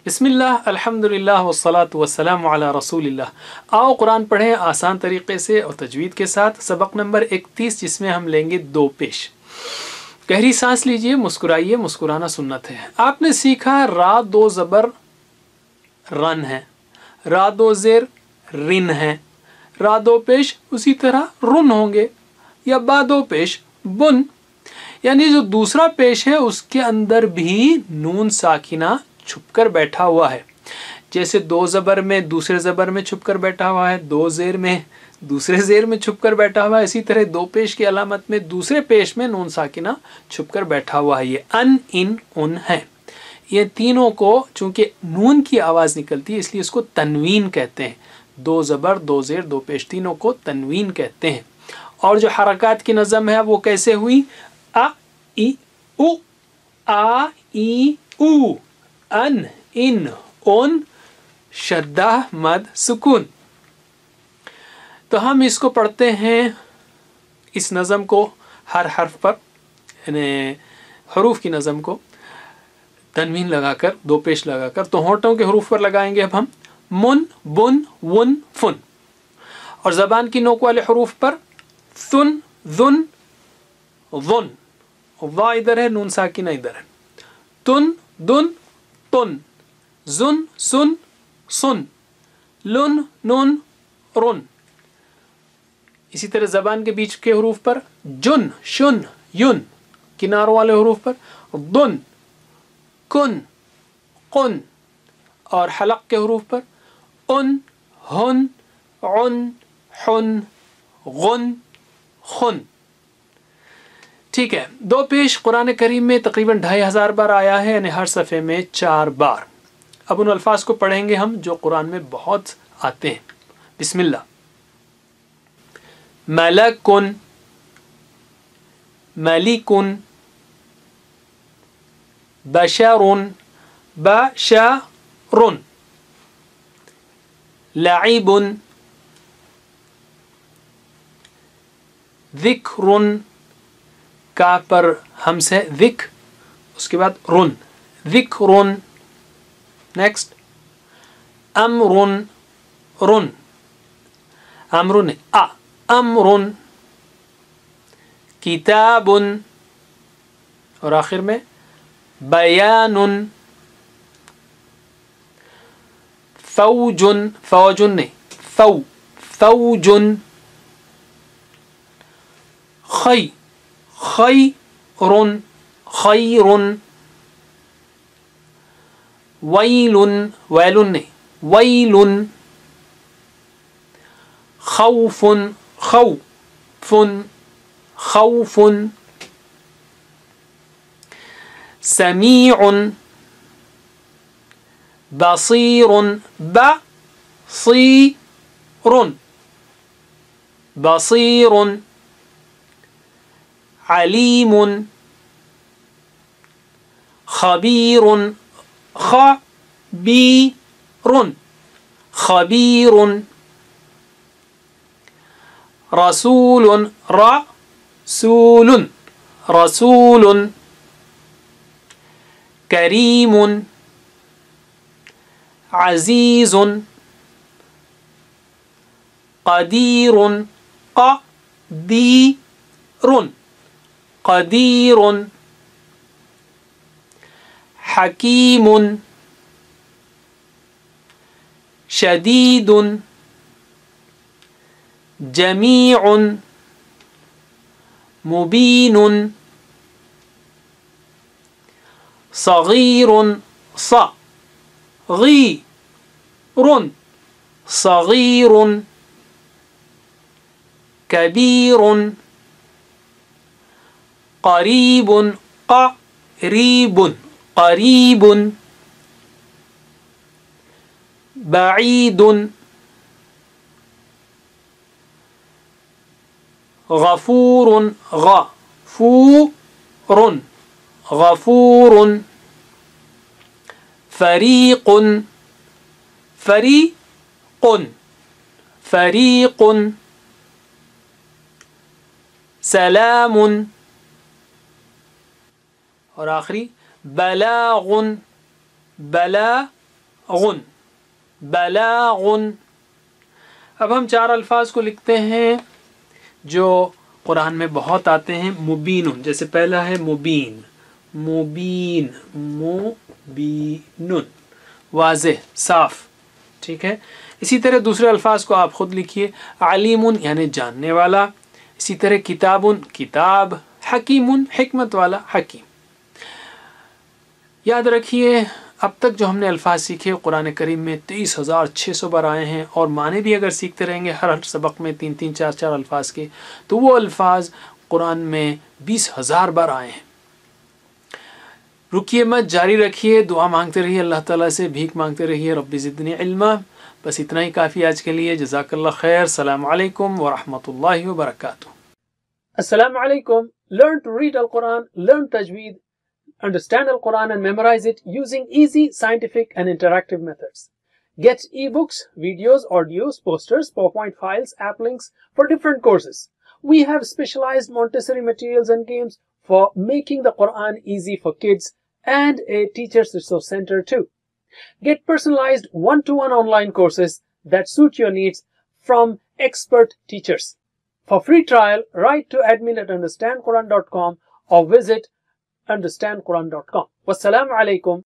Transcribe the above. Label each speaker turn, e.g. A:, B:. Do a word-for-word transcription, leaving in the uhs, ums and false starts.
A: بسم اللہ الحمدللہ والصلاة والسلام علی رسول اللہ۔ آؤ قرآن پڑھیں آسان طریقے سے اور تجوید کے ساتھ۔ سبق نمبر اکتیس، جس میں ہم لیں گے دو پیش۔ گہری سانس لیجئے، مسکرائیے، مسکرانا سنت ہے۔ آپ نے سیکھا را دو زبر رن ہے، را دو زیر رن ہے، را دو پیش اسی طرح رن ہوں گے، یا با دو پیش بن، یعنی جو دوسرا پیش ہے اس کے اندر بھی نون ساکنہ چھپ کر بیٹھا ہوا ہے۔ جیسے دو زبر میں دوسرے زبر میں چھپ کر بیٹھا ہوا ہے، دو زیر میں دوسرے زیر میں چھپ کر بیٹھا ہوا ہے، اسی طرح دو پیش کی علامت میں دوسرے پیش میں نون ساکنہ چھپ کر بیٹھا ہوا ہے۔ یہ ان، ان، ان ہے۔ یہ تینوں کو چونکہ نون کی آواز نکلتی ہے اس لیے اس کو تنوین کہتے ہیں۔ دو زبر، دو زیر، دو پیش، تینوں کو تنوین کہتے ہیں۔ اور جو حرکات کی نظم ہے وہ کیسے ہوئی؟ ا ای او، آ ای او، ان، ان، اون، شدہ، مد، سکون۔ تو ہم اس کو پڑھتے ہیں، اس نظم کو ہر حرف پر، یعنی حروف کی نظم کو تنوین لگا کر، دو پیش لگا کر، تو ہونٹوں کے حروف پر لگائیں گے اب ہم من، بن، ون، فن، اور زبان کی نوک والے حروف پر ثن، ذن، ظن، ضا ادھر ہے، نون ساکنہ ادھر ہے، تن، دن، تن، زن، سن، سن، لن، نن، رن۔ اسی طرح زبان کے بیچ کے حروف پر جن، شن، ین، کناروں والے حروف پر دن، کن، قن، اور حلق کے حروف پر ان، ہن، عن، حن، غن، خن۔ ٹھیک ہے، دو پیش قرآن کریم میں تقریباً ڈھائی ہزار بار آیا ہے، یعنی ہر صفحے میں چار بار۔ اب ان الفاظ کو پڑھیں گے ہم جو قرآن میں بہت آتے ہیں۔ بسم اللہ۔ ملکن، ملکن، بشرن، بشرن، لعبن، ذکرن، کا پر ہمس ہے، ذک، اس کے بعد رن، ذکرن۔ نیکسٹ، امرن، رن، امرن، ا، امرن، کتابن، اور آخر میں بیانن، فوجن، فوجن نہیں، فو، فوجن، خی، خیرن، خیرن، ویلن، ویلن نہیں، ویلن، خوفن، خوفن، خوفن، سمیعن، بصیرن، بصیرن، بصیرن، علیم، خبیر، خبیر، خبیر، رسول، رسول، رسول، کریم، عزیز، قدیر، قدیر، قدیر، حکیم، شدید، جمیع، مبین، صغیر، صغیر، صغیر، کبیر، قریب، قریب، قریب، بعید، غفور، غفور، غفور، فریق، فریق، فریق، سلام، اور آخری بلاغ، بلاغ، غن، بلاغن۔ اب ہم چار الفاظ کو لکھتے ہیں جو قرآن میں بہت آتے ہیں. مبین، جیسے پہلا ہے مبین، مبین، مبین، واضح، صاف. ٹھیک ہے. اسی طرح دوسرے الفاظ کو آپ خود لکھیے. علیم یعنی جاننے والا. اسی طرح کتاب، کتاب. حکیم، حکمت والا، حکیم. یاد رکھیے اب تک جو ہم نے الفاظ سیکھے قرآن کریم میں تیئیس ہزار چھ سو بار آئے ہیں، اور معنی بھی اگر سیکھتے رہیں گے ہر ہر سبق میں تین تین چار چار الفاظ کے، تو وہ الفاظ قرآن میں بیس ہزار بار آئے ہیں. رکیے مت، جاری رکھیے، دعا مانگتے رہیے، اللہ تعالیٰ سے بھیک مانگتے رہیے، رب زدنی علما. بس اتنا ہی کافی آج کے لیے. جزاک اللہ خیر. السلام علیکم ورحمۃ اللہ وبرکاتہ. السلام علیکم. Learn to read Al-Quran, learn tajweed, understand Al-Quran and memorize it using easy, scientific and interactive methods. Get ebooks, videos, audios, posters, PowerPoint files, app links for different courses. We have specialized Montessori materials and games for making the Quran easy for kids, and a teacher's resource center too. Get personalized one-to-one online courses that suit your needs from expert teachers. For free trial, write to admin at understand quran dot com or visit understand quran dot com. Wassalamu alaikum.